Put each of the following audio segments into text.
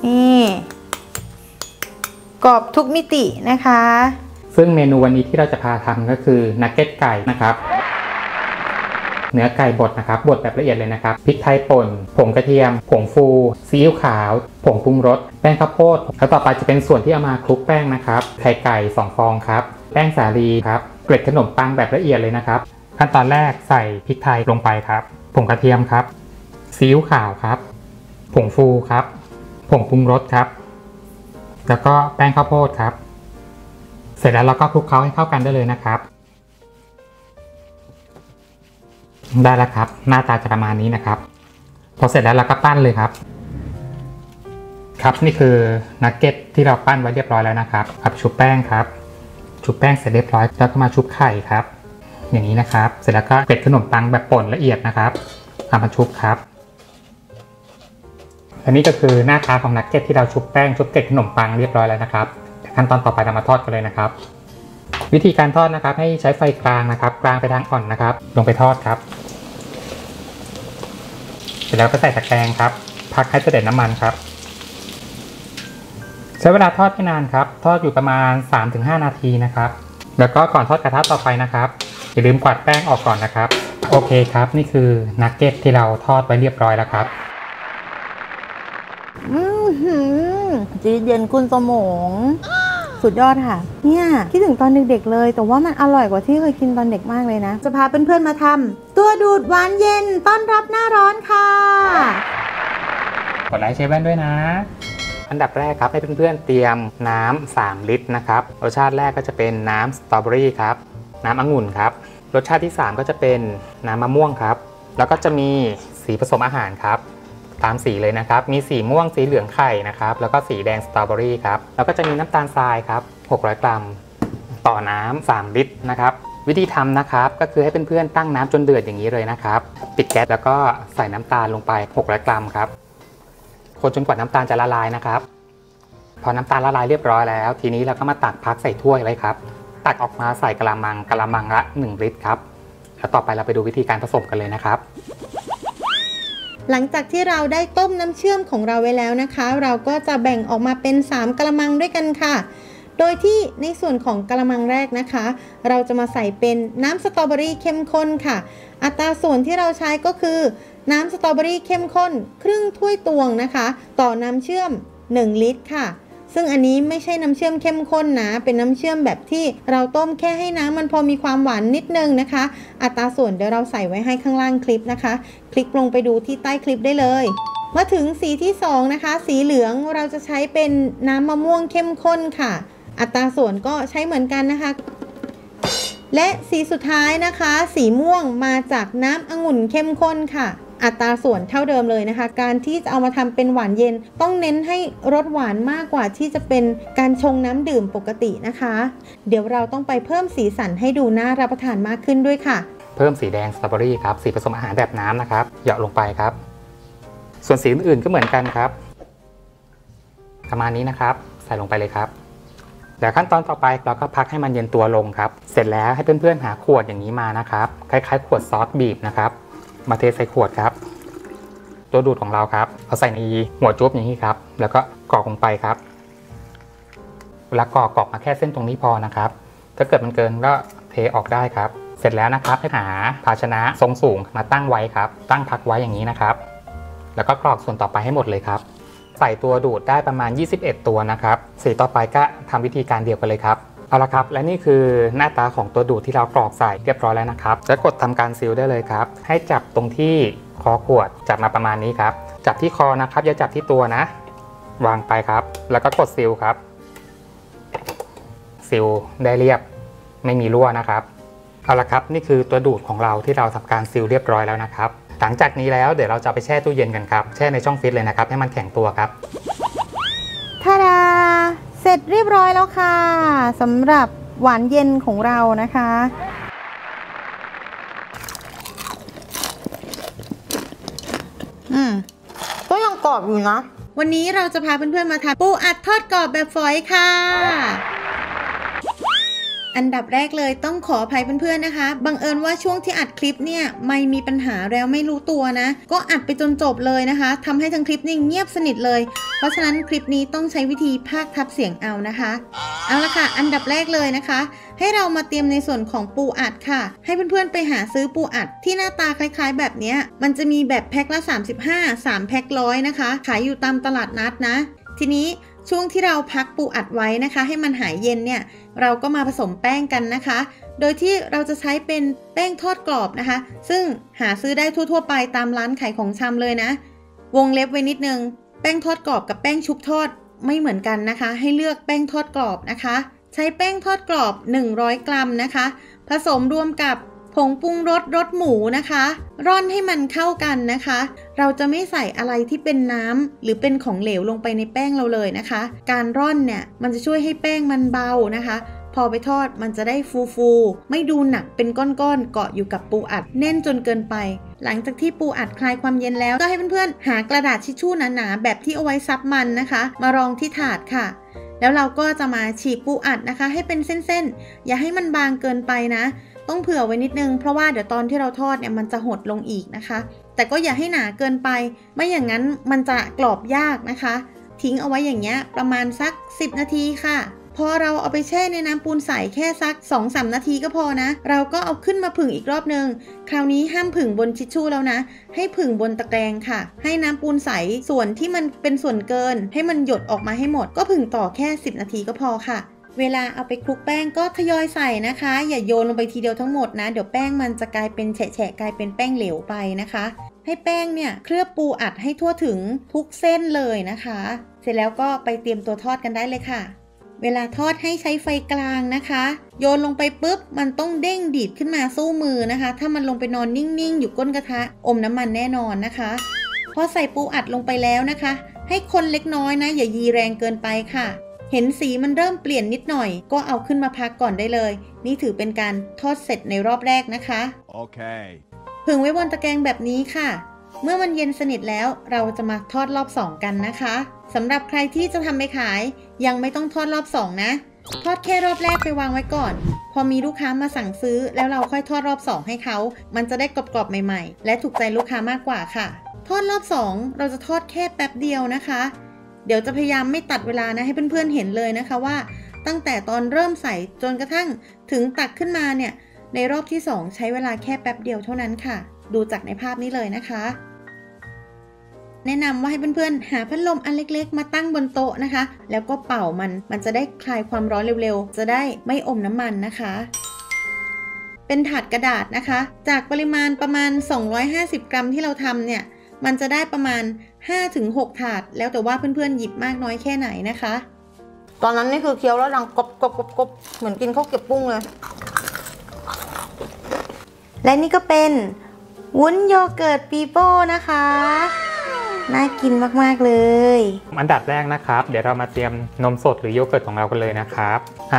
นี่กรอบทุกมิตินะคะซึ่งเมนูวันนี้ที่เราจะพาทำก็คือนักเก็ตไก่นะครับเนื้อไก่บดนะครับบดแบบละเอียดเลยนะครับพริกไทยป่นผงกระเทียมผงฟูซีอิ๊วขาวผงปรุงรสแป้งข้าวโพดแล้วต่อไปจะเป็นส่วนที่เอามาคลุกแป้งนะครับไข่ไก่2ฟองครับแป้งสาลีครับเกล็ดขนมปังแบบละเอียดเลยนะครับขั้นตอนแรกใส่พริกไทยลงไปครับผงกระเทียมครับซีอิ๊วขาวครับผงฟูครับผงปรุงรสครับแล้วก็แป้งข้าวโพดครับเสร็จแล้วเราก็คลุกเคล้าให้เข้ากันได้เลยนะครับได้แล้วครับหน้าตาจะประมาณนี้นะครับพอเสร็จแล้วเราก็ปั้นเลยครับครับนี่คือนักเก็ตที่เราปั้นไว้เรียบร้อยแล้วนะครับชุบแป้งครับชุบแป้งเสร็จเรียบร้อยแล้วก็มาชุบไข่ครับอย่างนี้นะครับเสร็จแล้วก็เกล็ดขนมปังแบบป่นละเอียดนะครับเอามาชุบครับอันนี้ก็คือหน้าตาของนักเก็ตที่เราชุบแป้งชุบเกล็ดขนมปังเรียบร้อยแล้วนะครับขั้นตอนต่อไปเรามาทอดกันเลยนะครับวิธีการทอดนะครับให้ใช้ไฟกลางนะครับกลางไปทางอ่อนนะครับลงไปทอดครับเสร็จแล้วก็ใส่ตะแกรงครับพักให้เสด็จน้ำมันครับใช้เวลาทอดไม่นานครับทอดอยู่ประมาณ 3-5 นาทีนะครับแล้วก็ก่อนทอดกระทะต่อไปนะครับอย่าลืมกวาดแป้งออกก่อนนะครับโอเคครับนี่คือนักเก็ตที่เราทอดไว้เรียบร้อยแล้วครับจีเย็นกุนสมองสุดยอดค่ะเนี่ยคิดถึงตอนเด็กๆเลยแต่ว่ามันอร่อยกว่าที่เคยกินตอนเด็กมากเลยนะจะพาเพื่อนๆมาทำตัวดูดหวานเย็นต้อนรับหน้าร้อนค่ะกดไลค์เชฟแว่นด้วยนะอันดับแรกครับให้เพื่อนๆเตรียมน้ำ3 ลิตรนะครับรสชาติแรกก็จะเป็นน้ำสตรอเบอรี่ครับน้ำองุ่นครับรสชาติที่3ก็จะเป็นน้ำมะม่วงครับแล้วก็จะมีสีผสมอาหารครับตามสีเลยนะครับมีสีม่วงสีเหลืองไข่นะครับแล้วก็สีแดงสตรอเบอรี่ครับแล้วก็จะมีน้ำตาลทรายครับ600 กรัมต่อน้ำ3 ลิตรนะครับวิธีทำนะครับก็คือให้เพื่อนๆตั้งน้ำจนเดือดอย่างนี้เลยนะครับปิดแก๊สแล้วก็ใส่น้ำตาลลงไป600 กรัมครับคนจนกว่าน้ำตาลจะละลายนะครับพอน้ำตาลละลายเรียบร้อยแล้วทีนี้เราก็มาตักพักใส่ถ้วยไว้ครับตักออกมาใส่กะละมังละ1 ลิตรครับแล้วต่อไปเราไปดูวิธีการผสมกันเลยนะครับหลังจากที่เราได้ต้มน้ำเชื่อมของเราไว้แล้วนะคะเราก็จะแบ่งออกมาเป็น3 กะละมังด้วยกันค่ะโดยที่ในส่วนของกะละมังแรกนะคะเราจะมาใส่เป็นน้ำสตรอเบอรี่เข้มข้นค่ะอัตราส่วนที่เราใช้ก็คือน้ำสตรอเบอรี่เข้มข้นครึ่งถ้วยตวงนะคะต่อน้ำเชื่อม1 ลิตรค่ะซึ่งอันนี้ไม่ใช่น้ำเชื่อมเข้มข้นนะเป็นน้ำเชื่อมแบบที่เราต้มแค่ให้น้ำมันพอมีความหวานนิดนึงนะคะอัตราส่วนเดี๋ยวเราใส่ไว้ให้ข้างล่างคลิปนะคะคลิกลงไปดูที่ใต้คลิปได้เลยมาถึงสีที่2นะคะสีเหลืองเราจะใช้เป็นน้ำมะม่วงเข้มข้นค่ะอัตราส่วนก็ใช้เหมือนกันนะคะและสีสุดท้ายนะคะสีม่วงมาจากน้ำองุ่นเข้มข้นค่ะอัตราส่วนเท่าเดิมเลยนะคะการที่จะเอามาทำเป็นหวานเย็นต้องเน้นให้รสหวานมากกว่าที่จะเป็นการชงน้ำดื่มปกตินะคะเดี๋ยวเราต้องไปเพิ่มสีสันให้ดูน่ารับประทานมากขึ้นด้วยค่ะเพิ่มสีแดงสตรอเบอรี่ครับสีผสมอาหารแบบน้ำนะครับเหยาะลงไปครับส่วนสีอื่นๆก็เหมือนกันครับประมาณนี้นะครับใส่ลงไปเลยครับเดี๋ยวขั้นตอนต่อไปเราก็พักให้มันเย็นตัวลงครับเสร็จแล้วให้เพื่อนๆหาขวดอย่างนี้มานะครับคล้ายๆขวดซอสบีบนะครับมาเทใส่ขวดครับตัวดูดของเราครับเอาใส่ในหัวจุ๊บอย่างนี้ครับแล้วก็กรอกลงไปครับเวลากรอกมาแค่เส้นตรงนี้พอนะครับถ้าเกิดมันเกินก็เทออกได้ครับเสร็จแล้วนะครับให้หาภาชนะทรงสูงมาตั้งไว้ครับตั้งพักไว้อย่างนี้นะครับแล้วก็กรอกส่วนต่อไปให้หมดเลยครับใส่ตัวดูดได้ประมาณ21 ตัวนะครับสีต่อไปก็ทำวิธีการเดียวกันเลยครับเอาละครับและนี่คือหน้าตาของตัวดูดที่เรากรอกใส่เรียบร้อยแล้วนะครับจะกดทำการซีลได้เลยครับให้จับตรงที่คอขวดจับมาประมาณนี้ครับจับที่คอนะครับอย่าจับที่ตัวนะวางไปครับแล้วก็กดซีลครับซีลได้เรียบไม่มีรั่วนะครับเอาละครับนี่คือตัวดูดของเราที่เราทำการซีลเรียบร้อยแล้วนะครับหลังจากนี้แล้วเดี๋ยวเราจะไปแช่ตู้เย็นกันครับแช่ในช่องฟรีซเลยนะครับให้มันแข็งตัวครับทาดาเสร็จเรียบร้อยแล้วค่ะสำหรับหวานเย็นของเรานะคะก็ยังกรอบอยู่นะวันนี้เราจะพาเพื่อนๆมาทำปูอัดทอดกรอบแบบฝอยค่ะอันดับแรกเลยต้องขออภัยเพื่อนๆนะคะบังเอิญว่าช่วงที่อัดคลิปเนี่ยไม่มีปัญหาแล้วไม่รู้ตัวนะก็อัดไปจนจบเลยนะคะทำให้ทั้งคลิปนี่เงียบสนิทเลยเพราะฉะนั้นคลิปนี้ต้องใช้วิธีพากย์ทับเสียงเอานะคะเอาละค่ะอันดับแรกเลยนะคะให้เรามาเตรียมในส่วนของปูอัดค่ะให้เพื่อนๆไปหาซื้อปูอัดที่หน้าตาคล้ายๆแบบนี้มันจะมีแบบแพ็คละ35 3แพ็ค100นะคะขายอยู่ตามตลาดนัดนะทีนี้ช่วงที่เราพักปูอัดไว้นะคะให้มันหายเย็นเนี่ยเราก็มาผสมแป้งกันนะคะโดยที่เราจะใช้เป็นแป้งทอดกรอบนะคะซึ่งหาซื้อได้ทั่วๆไปตามร้านขายของชำเลยนะวงเล็บไว้นิดนึงแป้งทอดกรอบกับแป้งชุบทอดไม่เหมือนกันนะคะให้เลือกแป้งทอดกรอบนะคะใช้แป้งทอดกรอบ100 กรัมนะคะผสมรวมกับผงปรุงรสรสหมูนะคะร่อนให้มันเข้ากันนะคะเราจะไม่ใส่อะไรที่เป็นน้ำหรือเป็นของเหลวลงไปในแป้งเราเลยนะคะการร่อนเนี่ยมันจะช่วยให้แป้งมันเบานะคะพอไปทอดมันจะได้ฟูๆไม่ดูหนักเป็นก้อนๆเกาะอยู่กับปูอัดแน่นจนเกินไปหลังจากที่ปูอัดคลายความเย็นแล้วก็ให้เพื่อนๆหากระดาษทิชชู่หนาๆแบบที่เอาไว้ซับมันนะคะมารองที่ถาดค่ะแล้วเราก็จะมาฉีกปูอัดนะคะให้เป็นเส้นๆอย่าให้มันบางเกินไปนะต้องเผื่อไว้นิดนึงเพราะว่าเดี๋ยวตอนที่เราทอดเนี่ยมันจะหดลงอีกนะคะแต่ก็อย่าให้หนาเกินไปไม่อย่างนั้นมันจะกรอบยากนะคะทิ้งเอาไว้อย่างเงี้ยประมาณสัก10 นาทีค่ะพอเราเอาไปแช่ในน้ำปูนใสแค่สัก 2-3 นาทีก็พอนะเราก็เอาขึ้นมาผึ่งอีกรอบนึงคราวนี้ห้ามผึ่งบนทิชชู่แล้วนะให้ผึ่งบนตะแกรงค่ะให้น้ำปูนใสส่วนที่มันเป็นส่วนเกินให้มันหยดออกมาให้หมดก็ผึ่งต่อแค่10 นาทีก็พอค่ะเวลาเอาไปคลุกแป้งก็ทยอยใส่นะคะอย่าโยนลงไปทีเดียวทั้งหมดนะเดี๋ยวแป้งมันจะกลายเป็นแฉะๆกลายเป็นแป้งเหลวไปนะคะให้แป้งเนี่ยเคลือบปูอัดให้ทั่วถึงทุกเส้นเลยนะคะเสร็จแล้วก็ไปเตรียมตัวทอดกันได้เลยค่ะเวลาทอดให้ใช้ไฟกลางนะคะโยนลงไปปุ๊บมันต้องเด้งดีดขึ้นมาสู้มือนะคะถ้ามันลงไปนอนนิ่งๆอยู่ก้นกระทะอมน้ำมันแน่นอนนะคะพอใส่ปูอัดลงไปแล้วนะคะให้คนเล็กน้อยนะอย่ายีแรงเกินไปค่ะเห็นสีมันเริ่มเปลี่ยนนิดหน่อยก็เอาขึ้นมาพักก่อนได้เลยนี่ถือเป็นการทอดเสร็จในรอบแรกนะคะโอเคผึ่งไว้บนตะแกรงแบบนี้ค่ะเมื่อมันเย็นสนิทแล้วเราจะมาทอดรอบ2กันนะคะสำหรับใครที่จะทำไปขายยังไม่ต้องทอดรอบ2นะทอดแค่รอบแรกไปวางไว้ก่อนพอมีลูกค้ามาสั่งซื้อแล้วเราค่อยทอดรอบ2ให้เขามันจะได้กรอบๆใหม่ๆและถูกใจลูกค้ามากกว่าค่ะทอดรอบ2เราจะทอดแค่แป๊บเดียวนะคะเดี๋ยวจะพยายามไม่ตัดเวลานะให้เพื่อนๆเห็นเลยนะคะว่าตั้งแต่ตอนเริ่มใส่จนกระทั่งถึงตักขึ้นมาเนี่ยในรอบที่2ใช้เวลาแค่แป๊บเดียวเท่านั้นค่ะดูจากในภาพนี้เลยนะคะแนะนำว่าให้เพื่อนๆหาพัดลมอันเล็กๆมาตั้งบนโต๊ะนะคะแล้วก็เป่ามันจะได้คลายความร้อนเร็วๆจะได้ไม่อมน้ำมันนะคะเป็นถาดกระดาษนะคะจากปริมาณประมาณ250 กรัมที่เราทำเนี่ยมันจะได้ประมาณ 5-6 ถาดแล้วแต่ว่าเพื่อนๆหยิบมากน้อยแค่ไหนนะคะตอนนั้นนี่คือเคี้ยวแล้วดังกรอบเหมือนกินข้าวเก็บปุ้งเลยและนี่ก็เป็นวุ้นโยเกิร์ตปีโป้นะคะน่ากินมากๆเลยอันดับแรกนะครับเดี๋ยวเรามาเตรียมนมสดหรือโยเกิร์ตของเรากันเลยนะครับ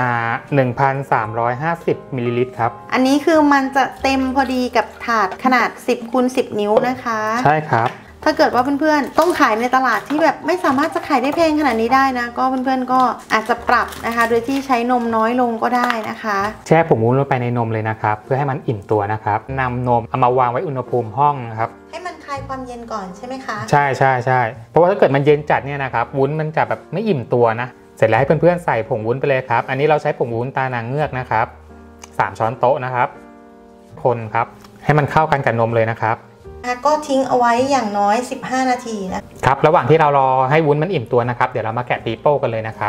1,350 มิลลิลิตรครับอันนี้คือมันจะเต็มพอดีกับถาดขนาด 10x10 นิ้วนะคะใช่ครับถ้าเกิดว่าเพื่อนๆต้องขายในตลาดที่แบบไม่สามารถจะขายได้แพงขนาดนี้ได้นะก็เพื่อนๆก็อาจจะปรับนะคะโดยที่ใช้นมน้อยลงก็ได้นะคะแช่ผงวุ้นลงไปในนมเลยนะครับเพื่อให้มันอิ่มตัวนะครับนำนมเอามาวางไว้อุณหภูมิห้องนะครับให้มันคลายความเย็นก่อนใช่ไหมคะใช่เพราะว่าถ้าเกิดมันเย็นจัดเนี่ยนะครับวุ้นมันจะแบบไม่อิ่มตัวนะเสร็จแล้วให้เพื่อนๆใส่ผงวุ้นไปเลยครับอันนี้เราใช้ผงวุ้นตานางเงือกนะครับ3 ช้อนโต๊ะนะครับคนครับให้มันเข้ากันกับนมเลยนะครับก็ทิ้งเอาไว้อย่างน้อย15 นาทีนะครับระหว่างที่เรารอให้วุ้นมันอิ่มตัวนะครับเดี๋ยวเรามาแกะปีโป้กันเลยนะครับ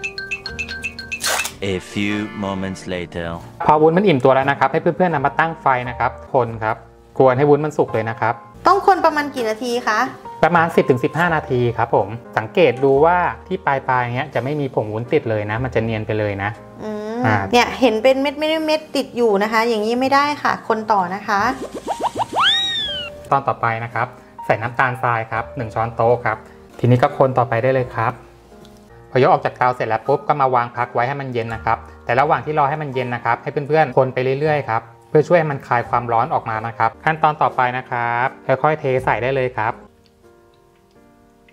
A few moments later พอวุ้นมันอิ่มตัวแล้วนะครับให้เพื่อนๆนำมาตั้งไฟนะครับคนครับกวนให้วุ้นมันสุกเลยนะครับต้องคนประมาณกี่นาทีคะประมาณ 10-15 นาทีครับผมสังเกตดูว่าที่ปลายเนี้ยจะไม่มีผงวุ้นติดเลยนะมันจะเนียนไปเลยนะเนี่ยเห็นเป็นเม็ดติดอยู่นะคะอย่างนี้ไม่ได้ค่ะคนต่อนะคะตอนต่อไปนะครับใส่น้ำตาลทรายครับ1 ช้อนโต๊ะครับทีนี้ก็คนต่อไปได้เลยครับพอยกออกจากเตาเสร็จแล้วปุ๊บก็มาวางพักไว้ให้มันเย็นนะครับแต่ระหว่างที่รอให้มันเย็นนะครับให้เพื่อนๆคนไปเรื่อยๆครับเพื่อช่วยให้มันคลายความร้อนออกมานะครับขั้นตอนต่อไปนะครับค่อยๆเทใส่ได้เลยครับ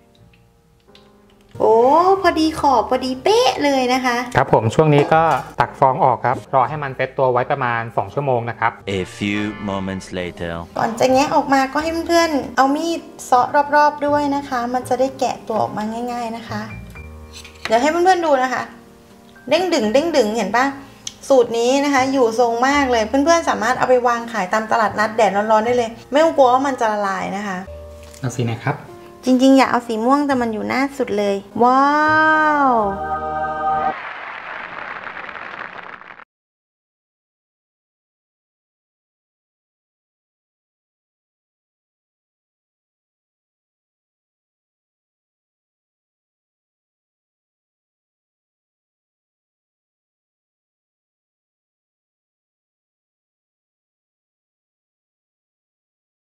โอ้พอดีขอบพอดีเป๊ะเลยนะคะครับผมช่วงนี้ก็ตักฟองออกครับรอให้มันเซตตัวไว้ประมาณ2 ชั่วโมงนะครับ A few moments later. ก่อนจะแงะออกมาก็ให้เพื่อนๆเอามีดเซาะรอบๆด้วยนะคะ มันจะได้แกะตัวออกมาง่ายๆนะคะ เดี๋ยวให้เพื่อนๆดูนะคะเด้งดึงเด้งดึงเห็นปะสูตรนี้นะคะอยู่ทรงมากเลยเพื่อนๆสามารถเอาไปวางขายตามตลาดนัดแดดร้อนๆได้เลยไม่ต้องกลัวว่ามันจะละลายนะคะเอาสีไหนครับจริงๆอยากเอาสีม่วงแต่มันอยู่หน้าสุดเลยว้าว